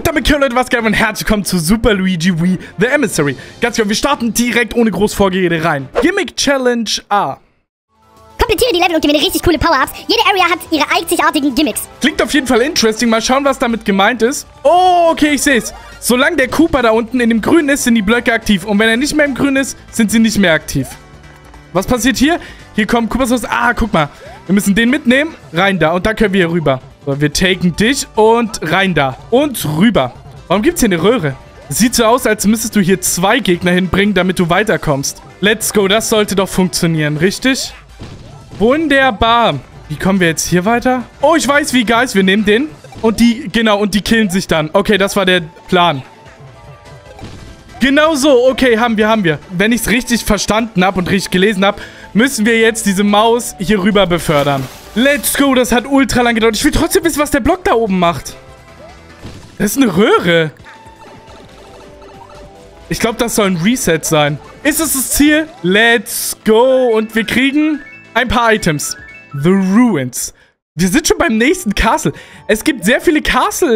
Und damit, Leute, was geht und herzlich willkommen zu Super Luigi Wii The Emissary. Ganz genau, wir starten direkt ohne groß Vorgerede rein. Gimmick Challenge A. Komplettiere die Level und gewinne richtig coole Power-Ups. Jede Area hat ihre einzigartigen Gimmicks. Klingt auf jeden Fall interesting. Mal schauen, was damit gemeint ist. Oh, okay, ich sehe es. Solange der Koopa da unten in dem Grün ist, sind die Blöcke aktiv. Und wenn er nicht mehr im Grün ist, sind sie nicht mehr aktiv. Was passiert hier? Hier kommt Koopas raus. Ah, guck mal. Wir müssen den mitnehmen. Rein da. Und da können wir hier rüber. So, wir taken dich und rein da. Und rüber. Warum gibt es hier eine Röhre? Sieht so aus, als müsstest du hier 2 Gegner hinbringen, damit du weiterkommst. Let's go. Das sollte doch funktionieren, richtig? Wunderbar. Wie kommen wir jetzt hier weiter? Oh, ich weiß wie, Guys. Wir nehmen den. Und die, genau, und die killen sich dann. Okay, das war der Plan. Genau so. Okay, haben wir. Wenn ich es richtig verstanden habe und richtig gelesen habe, müssen wir jetzt diese Maus hier rüber befördern. Let's go. Das hat ultra lang gedauert. Ich will trotzdem wissen, was der Block da oben macht. Das ist eine Röhre. Ich glaube, das soll ein Reset sein. Ist es das Ziel? Let's go. Und wir kriegen ein paar Items. The Ruins. Wir sind schon beim nächsten Castle. Es gibt sehr viele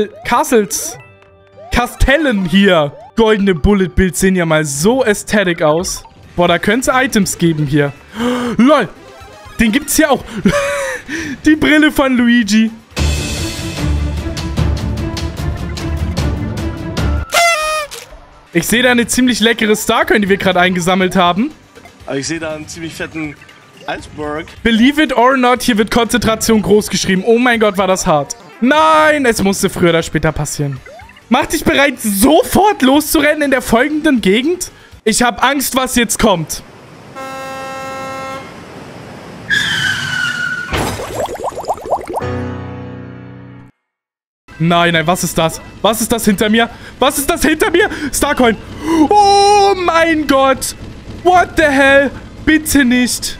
Kastellen hier. Goldene Bullet Bills sehen ja mal so ästhetisch aus. Boah, da könnte es Items geben hier. LOL. Den gibt's hier auch. Die Brille von Luigi. Ich sehe da eine ziemlich leckere Starcoin, die wir gerade eingesammelt haben. Aber ich sehe da einen ziemlich fetten Iceberg. Believe it or not, hier wird Konzentration groß geschrieben. Oh mein Gott, war das hart. Nein, es musste früher oder später passieren. Mach dich bereit, sofort loszurennen in der folgenden Gegend? Ich habe Angst, was jetzt kommt. Nein, was ist das? Was ist das hinter mir? Was ist das hinter mir? Starcoin. Oh mein Gott. What the hell? Bitte nicht.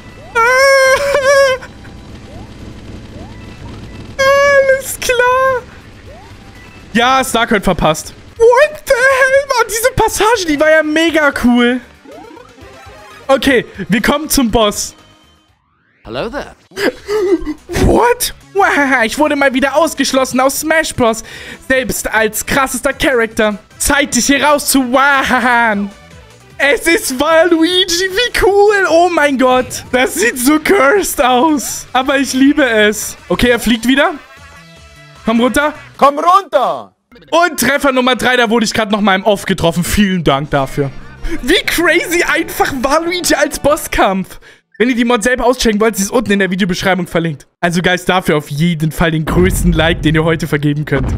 Alles klar. Ja, Starcoin verpasst. What the hell? War diese Passage, die war ja mega cool. Okay, wir kommen zum Boss. Hello there. What? Ich wurde mal wieder ausgeschlossen aus Smash Bros. Selbst als krassester Charakter. Zeit, dich hier rauszuwahan. Es ist Waluigi, wie cool. Oh mein Gott. Das sieht so cursed aus. Aber ich liebe es. Okay, er fliegt wieder. Komm runter. Komm runter! Und Treffer Nummer 3, da wurde ich gerade noch mal im Off getroffen. Vielen Dank dafür. Wie crazy einfach Waluigi als Bosskampf. Wenn ihr die Mod selber auschecken wollt, sie ist unten in der Videobeschreibung verlinkt. Also, Guys, dafür auf jeden Fall den größten Like, den ihr heute vergeben könnt.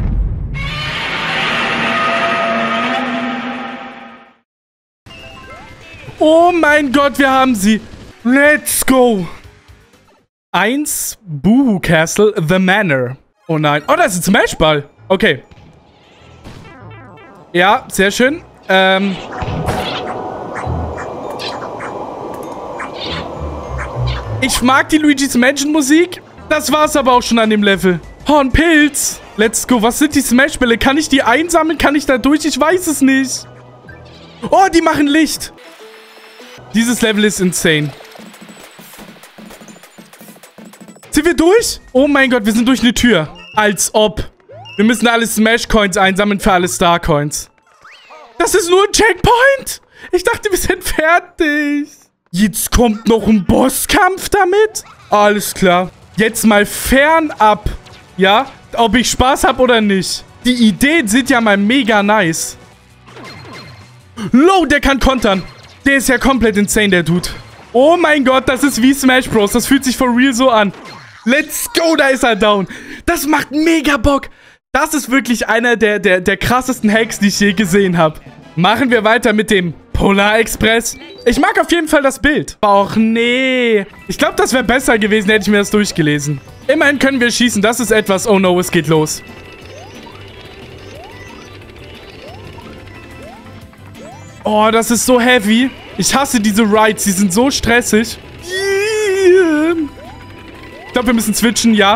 Oh mein Gott, wir haben sie. Let's go. 1, Boohoo Castle, The Manor. Oh nein. Oh, das ist ein Smashball. Okay. Ja, sehr schön. Ich mag die Luigi's Mansion Musik. Das war's aber auch schon an dem Level. Oh, ein Pilz. Let's go. Was sind die Smashbälle? Kann ich die einsammeln? Kann ich da durch? Ich weiß es nicht. Oh, die machen Licht. Dieses Level ist insane. Sind wir durch? Oh mein Gott, wir sind durch eine Tür. Als ob. Wir müssen alle Smash-Coins einsammeln für alle Star-Coins. Das ist nur ein Checkpoint. Ich dachte, wir sind fertig. Jetzt kommt noch ein Bosskampf damit? Alles klar. Jetzt mal fernab. Ja? Ob ich Spaß habe oder nicht. Die Ideen sind ja mal mega nice. Low, der kann kontern. Der ist ja komplett insane, der Dude. Oh mein Gott, das ist wie Smash Bros. Das fühlt sich for real so an. Let's go, da ist er down. Das macht mega Bock. Das ist wirklich einer der krassesten Hacks, die ich je gesehen habe. Machen wir weiter mit dem Polar Express. Ich mag auf jeden Fall das Bild. Och nee. Ich glaube, das wäre besser gewesen, hätte ich mir das durchgelesen. Immerhin können wir schießen. Das ist etwas. Oh no, es geht los. Oh, das ist so heavy. Ich hasse diese Rides. Die sind so stressig. Ich glaube, wir müssen switchen, ja.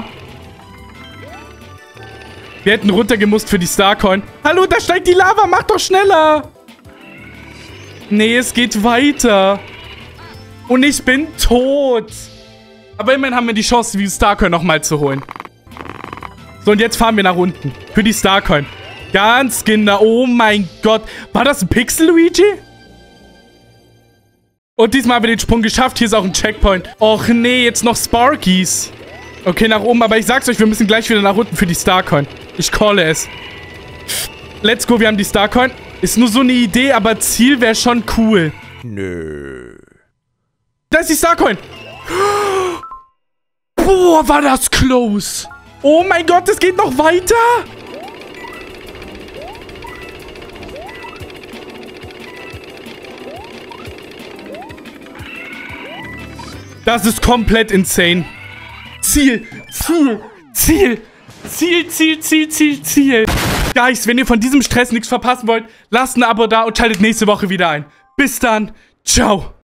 Wir hätten runtergemusst für die Starcoin. Hallo, da steigt die Lava. Mach doch schneller. Nee, es geht weiter. Und ich bin tot. Aber immerhin haben wir die Chance, die Starcoin nochmal zu holen. So, und jetzt fahren wir nach unten. Für die Starcoin. Ganz genau. Oh mein Gott. War das ein Pixel, Luigi? Und diesmal haben wir den Sprung geschafft. Hier ist auch ein Checkpoint. Och nee, jetzt noch Sparkies. Okay, nach oben. Aber ich sag's euch, wir müssen gleich wieder nach unten für die Starcoin. Ich calle es. Let's go, wir haben die Starcoin. Ist nur so eine Idee, aber Ziel wäre schon cool. Nö. Da ist die Starcoin. Boah, war das close. Oh mein Gott, es geht noch weiter. Das ist komplett insane. Ziel. Guys, wenn ihr von diesem Stress nichts verpassen wollt, lasst ein Abo da und schaltet nächste Woche wieder ein. Bis dann. Ciao.